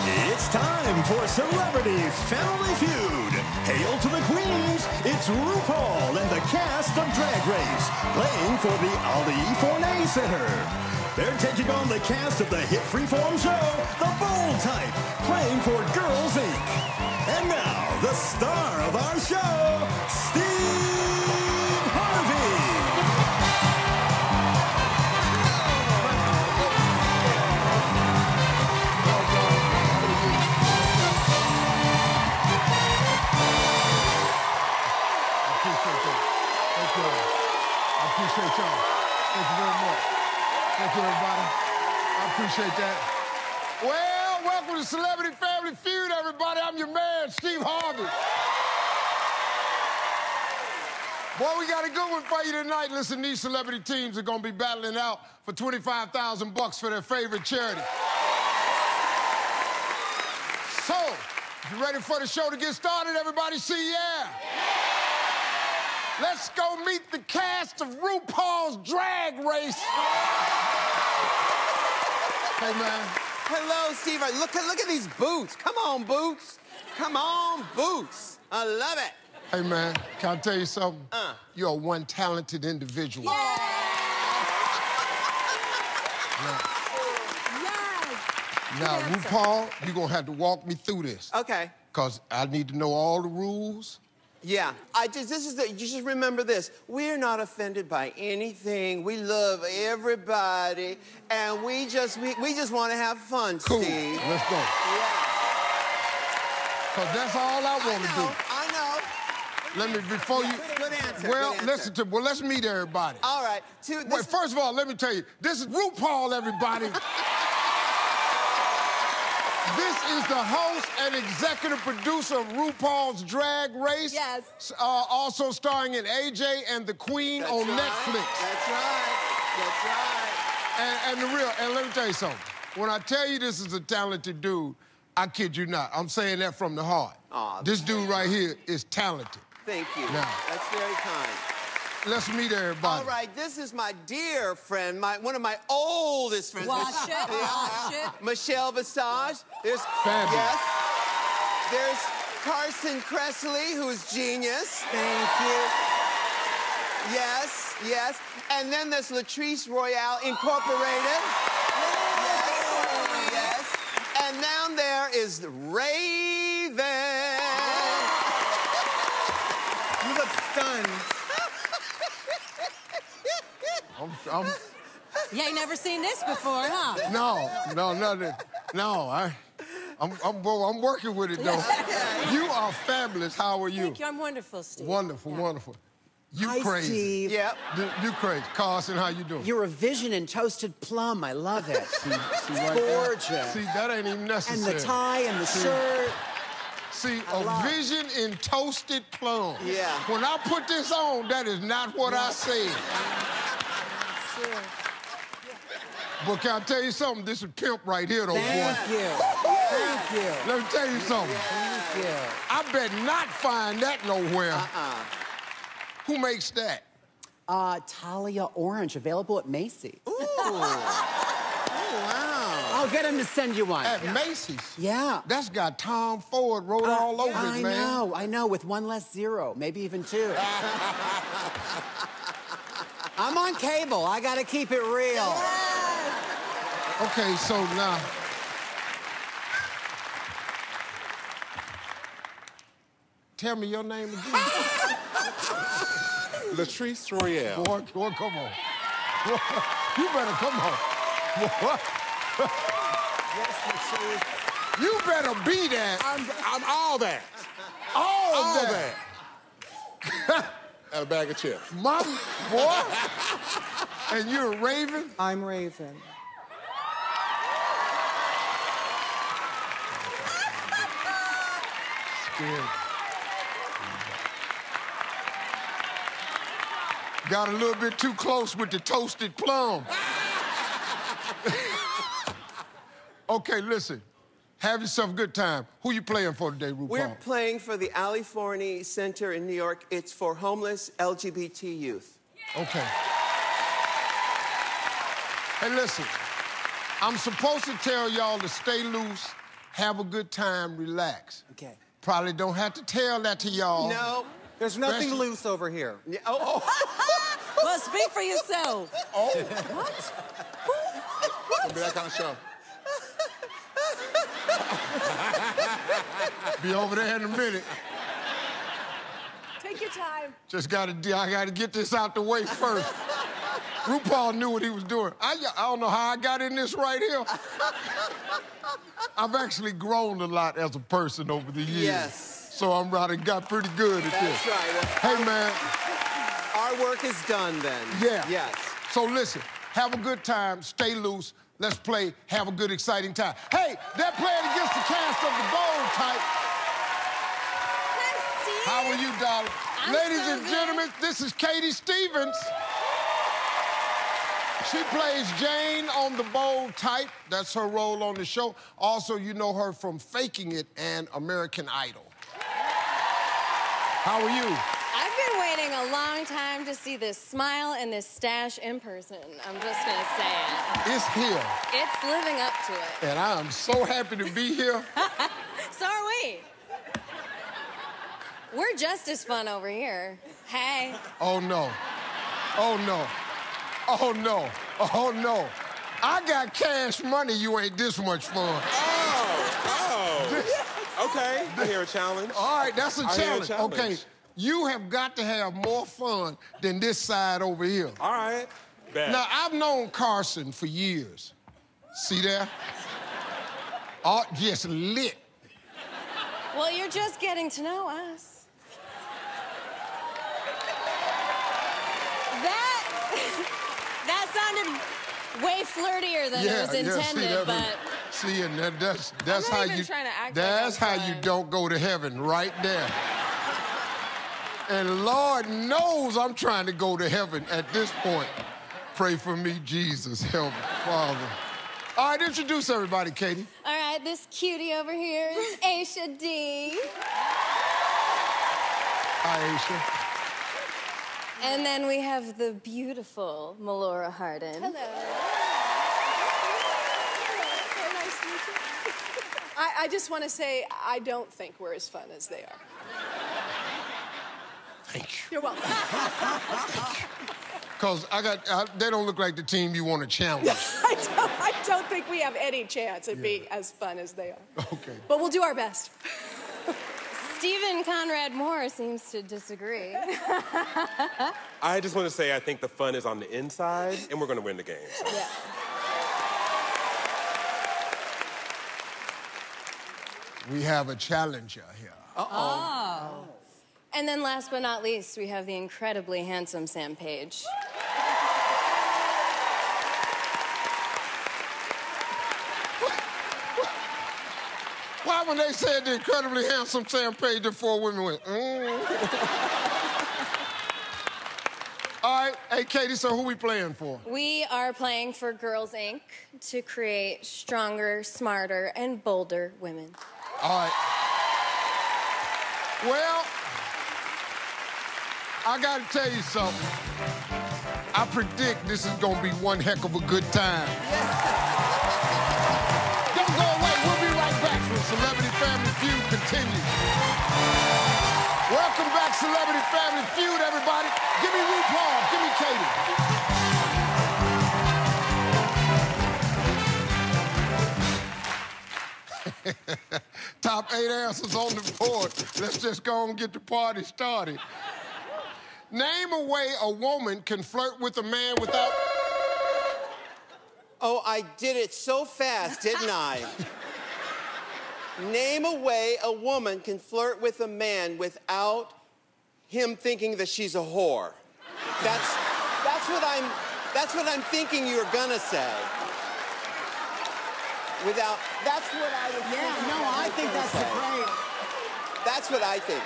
It's time for Celebrity Family Feud. Hail to the Queens, it's RuPaul and the cast of Drag Race, playing for the Ali Forney Center. They're taking on the cast of the hit freeform show, The Bold Type, playing for Girls Inc. And now, the star of our show, Steve Harvey. I appreciate y'all. Thank you very much. Thank you, everybody. I appreciate that. Well, welcome to Celebrity Family Feud, everybody. I'm your man, Steve Harvey. Boy, we got a good one for you tonight. Listen, these celebrity teams are going to be battling out for $25,000 for their favorite charity. So, if you're ready for the show to get started, everybody say yeah. Let's go meet the cast of RuPaul's Drag Race. Hey, man. Hello, Steve. Look at these boots. Come on, boots. Come on, boots. I love it. Hey, man, can I tell you something? You're one talented individual. Yeah. Now, RuPaul, you're going to have to walk me through this. Okay. Because I need to know all the rules. Yeah, you just remember this. We're not offended by anything. We love everybody, and we just want to have fun, Cool. Steve. Let's go. Yeah. Because that's all I want to do. I know. Let me, before you... Good answer. Well, good answer. listen to... Well, let's meet everybody. All right. Wait, first of all, let me tell you, this is RuPaul, everybody. This is the host and executive producer of RuPaul's Drag Race. Yes. Also starring in AJ and the Queen That's on right. Netflix. That's right. That's right. And let me tell you something. When I tell you this is a talented dude, I kid you not. I'm saying that from the heart. Aw, this dude right here is talented. Thank you. Now. That's very kind. Let's meet everybody. All right, this is my dear friend, one of my oldest friends. Watch it, watch it. Michelle Visage. There's Fabulous. Yes. There's Carson Kressley, who's genius. Thank you. Yes, yes. And then there's Latrice Royale Incorporated. Yes, yes. And down there is Raven. You look stunned. You ain't never seen this before, huh? I'm working with it, though. You are fabulous. How are you? Thank you. I'm wonderful, Steve. Wonderful, Yeah. wonderful. You Hi, crazy. Steve. Yep. You crazy. Carson, how you doing? You're a vision in toasted plum. I love it. See right there? Gorgeous. See, that ain't even And necessary. the tie and the shirt. See, I a love it. vision in toasted plum. Yeah. When I put this on, that is not what I said. But can I tell you something? This is pimp right here, though, Thank boy. you. Thank you. Let me tell you something. Thank you. I bet not find that nowhere. Who makes that? Talia Orange, available at Macy's. Ooh. Oh, wow. I'll get him to send you one. At Macy's? Yeah. That's got Tom Ford wrote all over it, man. I know, with one less zero, maybe even two. I'm on cable. I gotta keep it real. Okay, so now... Tell me your name again. Latrice Royale. Boy, come on. Boy, you better come on. Boy. Yes, Latrice. You better be that. I'm all that. All that. And a bag of chips. My boy. And you're a Raven? I'm Raven. Scared. Got a little bit too close with the toasted plum. Okay, listen. Have yourself a good time. Who you playing for today, RuPaul? We're playing for the Ali Forney Center in New York. It's for homeless LGBT youth. Okay. Hey, listen. I'm supposed to tell y'all to stay loose have a good time, relax. Okay. Probably don't have to tell that to y'all. No. There's nothing Especially- loose over here. Yeah, oh. Well, speak for yourself. Oh. What? Gonna be that kind of show. Be over there in a minute. Take your time. I gotta get this out the way first. RuPaul knew what he was doing. I don't know how I got in this right here. I've actually grown a lot as a person over the years. Yes. So I got pretty good at That's this. right. Hey, man. Our work is done then. Yeah. Yes. So listen, have a good time, stay loose. Let's play, have a good, exciting time. Hey, they're playing against the cast of the Bold Type. Hi, Steve. How are you, darling? I'm Ladies so and good. gentlemen, this is Katie Stevens. She plays Jane on The Bold Type. That's her role on the show. Also, you know her from Faking It and American Idol. How are you? I've been waiting a long time to see this smile and this stash in person. I'm just gonna say it. It's here, It's living up to it. and I am so happy to be here. So are we. We're just as fun over here. Hey. Oh, no. Oh, no. Oh, no. Oh, no. I got cash money, you ain't this much fun. Okay, I hear a challenge. All right, that's a I hear a challenge. challenge. Okay, you have got to have more fun than this side over here. All right. Bet. Now, I've known Carson for years. See there? Oh, just lit. Well, you're just getting to know us. That sounded way flirtier than it was intended, but See, and that's I'm not how even you. trying to act That's like how I'm you fun. don't go to heaven, right there. And Lord knows I'm trying to go to heaven at this point. Pray for me, Jesus, help me, Father. All right, introduce everybody, Katie. all right, this cutie over here is Aisha D. Hi, Aisha. And then we have the beautiful Melora Hardin. Hello. Very nice to meet you. I just want to say I don't think we're as fun as they are. Thank you. You're welcome. Because they don't look like the team you want to challenge. I don't think we have any chance at being as fun as they are. Okay. But we'll do our best. Stephen Conrad Moore seems to disagree. I just want to say I think the fun is on the inside, and we're going to win the game. So. Yeah. We have a challenger here. Oh. And then last but not least, we have the incredibly handsome Sam Page. Why when they said the incredibly handsome Sam Page, the four women went, All right, hey, Katie, so who we playing for? We are playing for Girls Inc. to create stronger, smarter, and bolder women. All right. Well, I gotta tell you something. I predict this is gonna be one heck of a good time. Don't go away, we'll be right back when Celebrity Family Feud continues. Welcome back, Celebrity Family Feud, everybody. Give me RuPaul, give me Katie. Top 8 answers on the board. Let's just go and get the party started. Name a way a woman can flirt with a man without... Oh, I did it so fast, didn't I? Name a way a woman can flirt with a man without him thinking that she's a whore. That's what I'm thinking you're gonna say. That's what I was thinking. Yeah, no, I think that's great. That's what I think.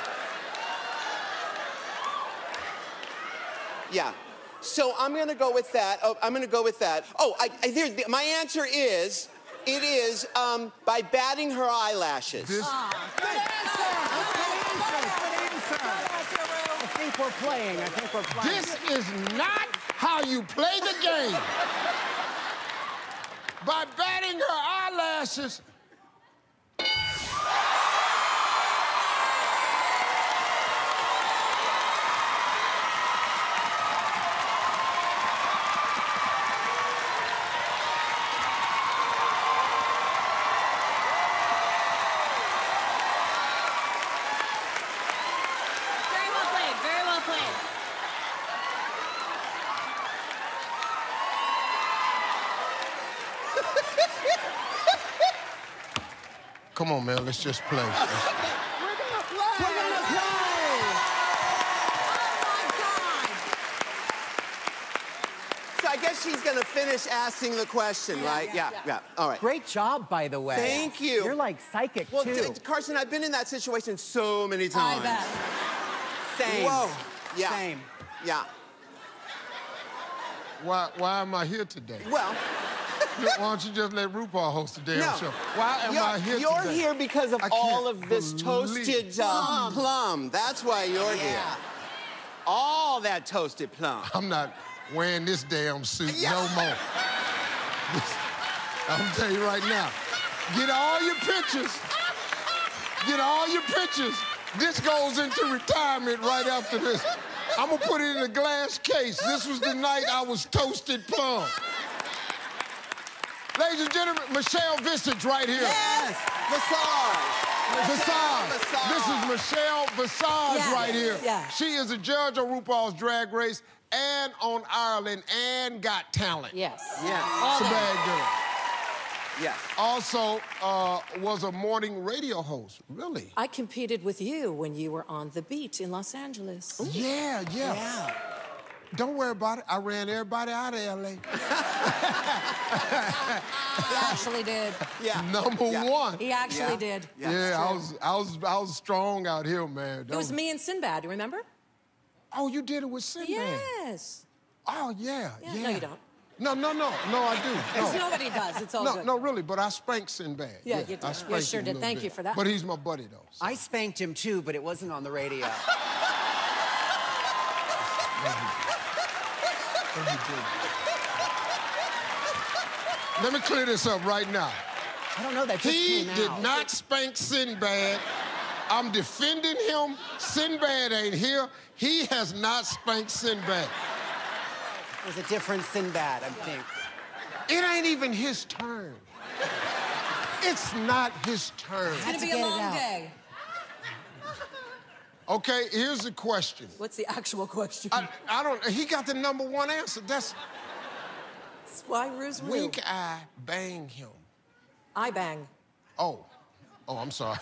Yeah. So I'm gonna go with that. Oh, I'm gonna go with that. Oh, my answer is, it is by batting her eyelashes. Good answer. Good answer. I think we're playing. This is not how you play the game. By batting her eyelashes. Come on, man, let's just play. We're gonna play. We're gonna play! So I guess she's gonna finish asking the question, right? Yeah. All right. Great job, by the way. Thank you. You're like psychic, Well, too. Carson, I've been in that situation so many times. I bet. Same. Whoa. Yeah. Same. Yeah. Why am I here today? Well, Why don't you just let RuPaul host the damn show? Why am I here you're today? here because of I all can't of this believe- toasted plum. That's why you're here. All that toasted plum. I'm not wearing this damn suit Yeah. no more. I'm gonna tell you right now. Get all your pictures. Get all your pictures. This goes into retirement right after this. I'm gonna put it in a glass case. This was the night I was toasted plum. Ladies and gentlemen, Michelle Visage right here. Yes. Visage. This is Michelle Visage Yeah. right here. Yeah. She is a judge on RuPaul's Drag Race and on Ireland and Got Talent. Yes. Yes. It's a bad girl. Yes. Also was a morning radio host. Really? I competed with you when you were on The Beat in Los Angeles. Yeah. Don't worry about it. I ran everybody out of L.A. He actually did. Yeah. Number one. He actually did. Yeah, I was strong out here, man. It was me and Sinbad, you remember? Oh, you did it with Sinbad. Yes. Oh, yeah. No, you don't. No, I do. Because nobody does. It's all good. No, really, but I spanked Sinbad. Yeah, you did. I You spanked sure him a did. little Thank bit. you for that. But he's my buddy, though. So. I spanked him, too, but it wasn't on the radio. Let me clear this up right now. I don't know, that just He came did out. not spank Sinbad. I'm defending him. Sinbad ain't here. He has not spanked Sinbad. It was a different Sinbad, I think. It ain't even his turn. It's not his turn. It's going to be a get it long out. day. Okay, here's the question. What's the actual question? I don't, he got the number one answer. That's Why Ruse Rue? wink eye bang him. I bang. Oh, I'm sorry.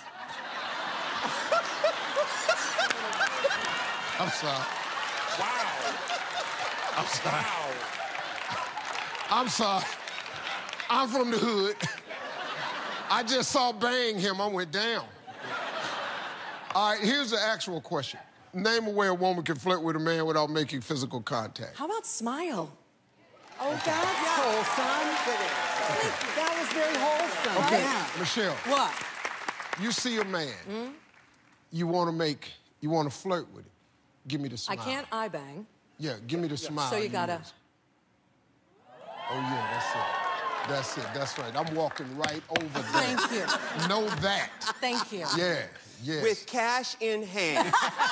I'm sorry. Wow. I'm sorry. Wow. I'm sorry. I'm from the hood. I just saw bang him. I went down. All right, here's the actual question. Name a way a woman can flirt with a man without making physical contact. How about smile? Oh, that's wholesome. That was very wholesome. Okay, Yeah. Michelle, What? you see a man. You want to flirt with him. Give me the smile. I can't I bang. Yeah, give me the smile. So you gotta... use. Oh, yeah, that's it. That's right. I'm walking right over there. Thank you. Know that. Thank you. Yeah, yeah. With cash in hand.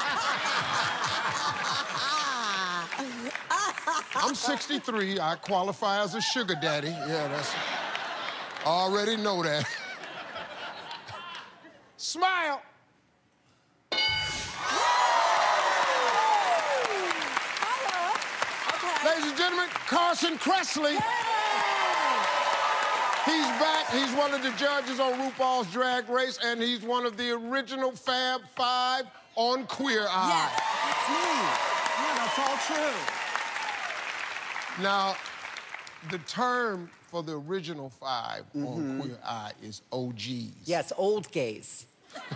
I'm 63. I qualify as a sugar daddy. Yeah, that's... I already know that. Smile. Ladies and gentlemen, Carson Kressley. He's back. He's one of the judges on RuPaul's Drag Race, and he's one of the original Fab Five on Queer Eye. Yes. That's me. Yeah, that's all true. Now, the term for the original five on Queer Eye is OGs. Yes, old gays.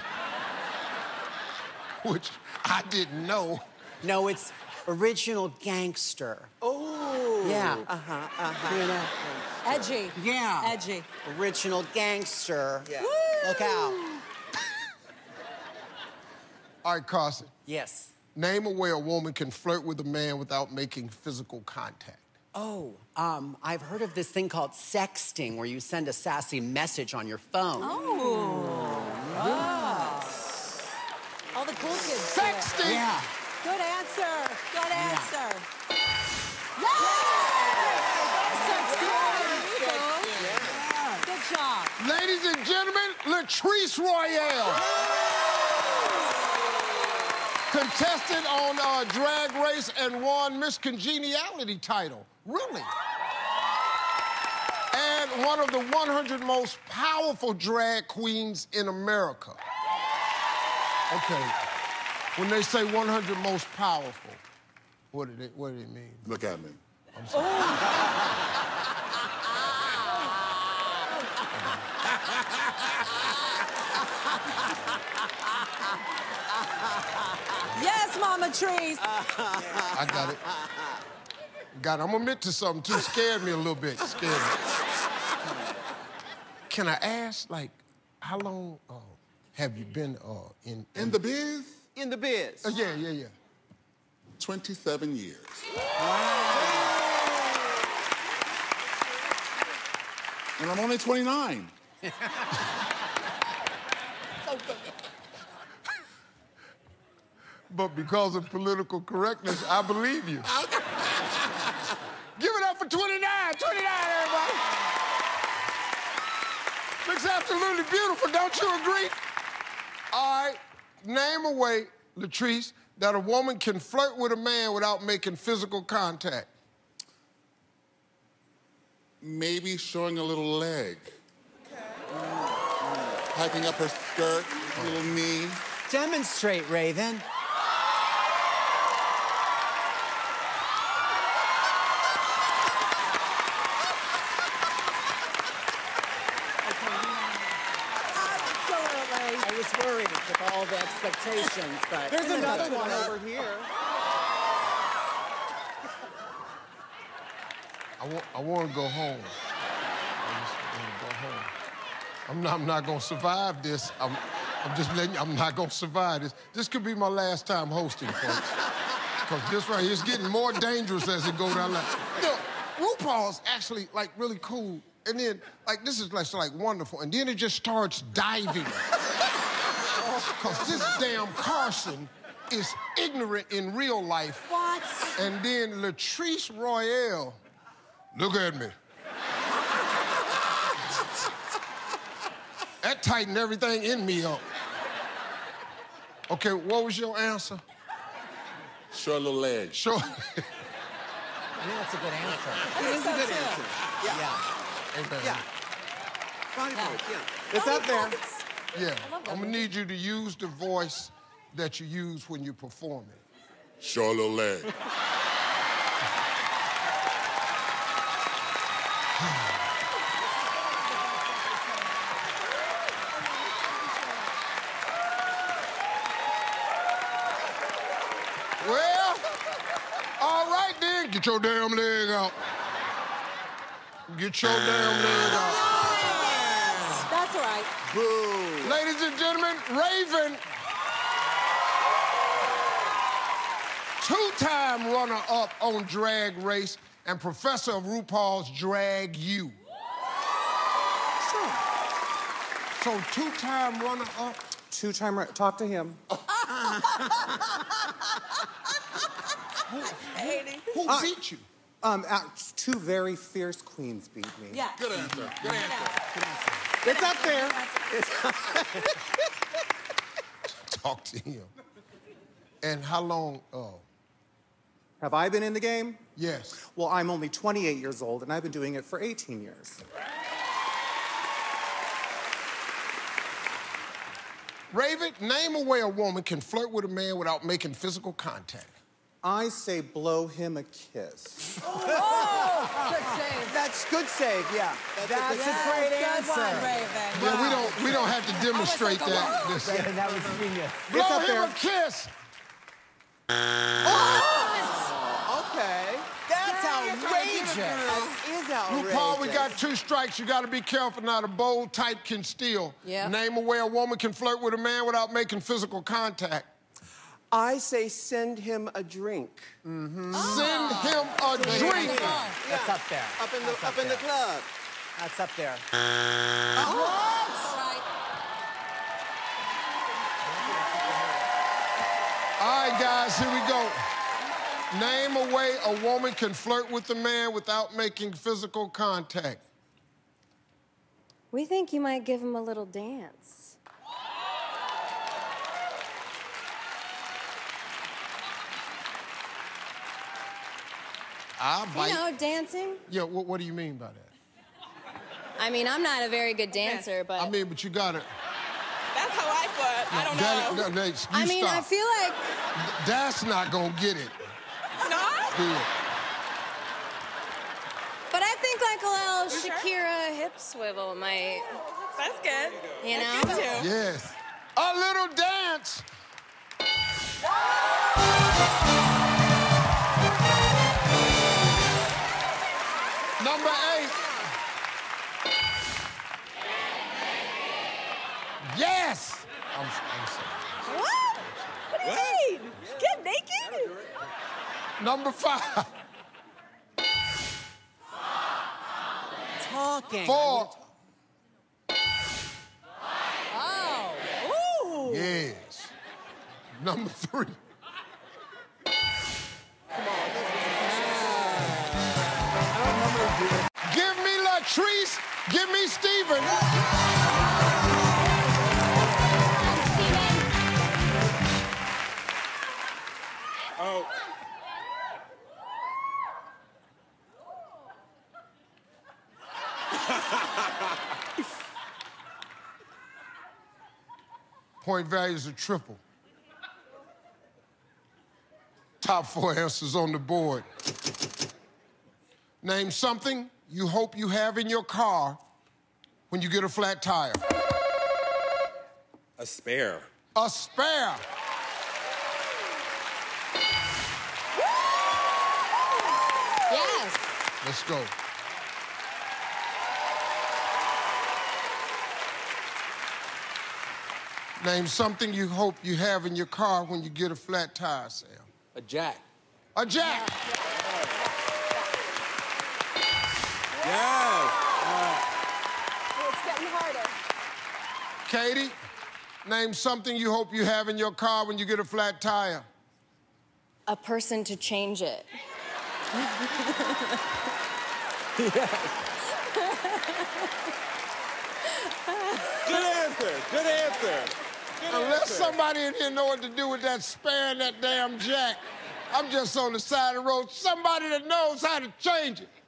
Which I didn't know. No, it's original gangster. Oh. Yeah. You know. Edgy. Yeah. Edgy. Original gangster. Yeah. Look out. All right, Carson. Yes. Name a way a woman can flirt with a man without making physical contact. Oh, I've heard of this thing called sexting, where you send a sassy message on your phone. Oh. All the cool kids. do it. Sexting! Yeah. Good answer. Good answer. Good job. Ladies and gentlemen, Latrice Royale. Contestant on Drag Race and won Miss Congeniality title. Really? And at one of the 100 most powerful drag queens in America. Okay. When they say 100 most powerful, what do they mean? Look at me. I'm sorry. Yes, Mama Trees. I got it. Got it. I'm gonna admit to something too. Scared me a little bit. Scared me. Can I ask, like, how long have you been in the biz? In the biz. Yeah. 27 years. And I'm only 29. But because of political correctness, I believe you. Give it up for 29. 29, everybody. Looks absolutely beautiful, don't you agree? All right, name a way, Latrice, that a woman can flirt with a man without making physical contact. Maybe showing a little leg. Hiking up her skirt, a little knee. Demonstrate, Raven. I was worried with all the expectations, but... There's another one over here. I want to go home. I just want to go home. I'm not going to survive this. I'm just letting you, I'm not going to survive this. This could be my last time hosting, folks. Because this right here is getting more dangerous as it goes down the line. You know, RuPaul's actually, like, really cool. And then, like, this is, like wonderful. And then it just starts diving. Because this damn Carson is ignorant in real life. What? And then Latrice Royale, look at me. That tightened everything in me up. Okay, what was your answer? Show a little leg. Sure. I think that's a good answer. It is a good answer. Yeah. Amen. Yeah. Body part, yeah. It's up there. Yeah. I'm gonna need you to use the voice that you use when you're performing. Show a little leg. Well, all right then, get your damn leg out. Get your damn leg out. That's all right. Boo. Ladies and gentlemen, Raven, two-time runner-up on Drag Race and professor of RuPaul's Drag U. Sure. So two-time runner-up? Two-time, talk to him. Who beat you? Two very fierce queens beat me. Yeah. Good answer. Good answer. It's up there. Talk to him. And how long, Have I been in the game? yes. Well, I'm only 28 years old, and I've been doing it for 18 years. Raven, name a way a woman can flirt with a man without making physical contact. I say blow him a kiss. Oh, good save. That's good save, yeah. That's a great Good answer. one, Raven. Yeah, we don't have to demonstrate like, that. whoa. Listen. Raven, that was genius. Blow up him there. a kiss. Okay. That's outrageous. That is outrageous. RuPaul, we got 2 strikes. You got to be careful now. The bold type can steal. Yeah. Name a way a woman can flirt with a man without making physical contact. I say send him a drink. Send him a drink. That's up there. Up in the club. That's up there. All right. All right, guys, here we go. Name a way a woman can flirt with a man without making physical contact. We think you might give him a little dance. I'll bite. You know, dancing. Yeah, what do you mean by that? I mean, I'm not a very good dancer, but... I mean, but you got it. That's how I thought. I don't know. I mean, stop. I feel like... That's not gonna get it. It's not? Yeah. But I think like a little Shakira hip swivel might... That's good. You know? That's good too. Yes. A little dance. Number 8. Yes! I'm sorry. What? What do you mean? Get naked? Number 5. Talking. 4. Oh. Ooh. Yes. Number 3. Give me Latrice. Give me Steven. Oh. Point values are triple. Top 4 answers on the board. Name something you hope you have in your car when you get a flat tire. A spare. A spare. Yes. Let's go. Name something you hope you have in your car when you get a flat tire, Sam. A jack. A jack. Yes. It's getting harder. Katie, name something you hope you have in your car when you get a flat tire. A person to change it. Good answer. Good answer. Unless somebody in here know what to do with that spare and that damn jack, I'm just on the side of the road. Somebody that knows how to change it.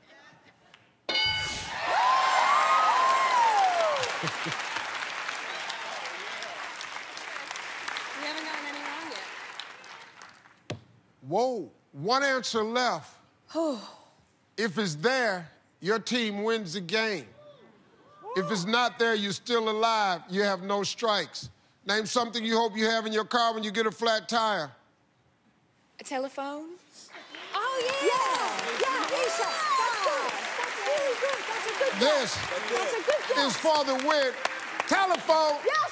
We haven't gotten any wrong yet. Whoa, 1 answer left. If it's there, your team wins the game. If it's not there, you're still alive. You have no strikes. Name something you hope you have in your car when you get a flat tire. A telephone? Oh, yeah. Yeah, Aisha. That's good. That's really good. That's a good guess. That's a good guess. Is for the win. Telephone. Yes.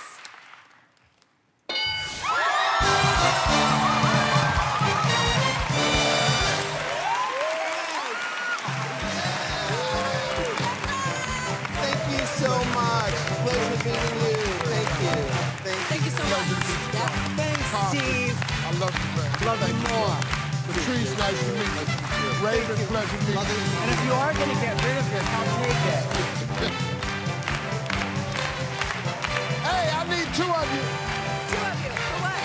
Thank you so much. Pleasure meeting you. Thank you. Thank you so much. Thanks, Steve. I love you, man. Love you more. Patrice, nice to meet you. Raven, pleasure meeting you. And if you are going to get rid of this, I'll take it. Hey, I need 2 of you. 2 of you. For what?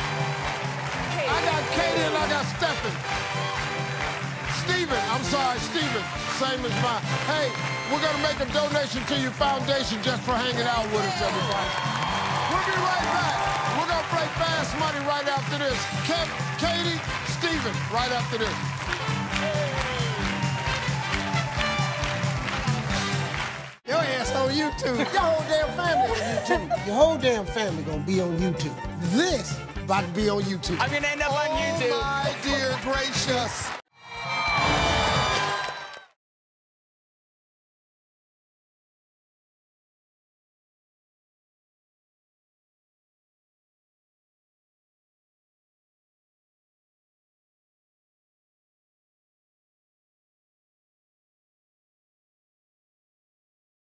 I got Katie and I got Stephen. Steven, I'm sorry, Steven. Same as mine. Hey, we're gonna make a donation to your foundation just for hanging out with us, everybody. We'll be right back. We're gonna play Fast Money right after this. Katie, Steven, right after this. Your ass on YouTube. Your whole damn family on YouTube. Your whole damn family gonna be on YouTube. This about to be on YouTube. I'm going to end up on YouTube. Oh, my dear gracious.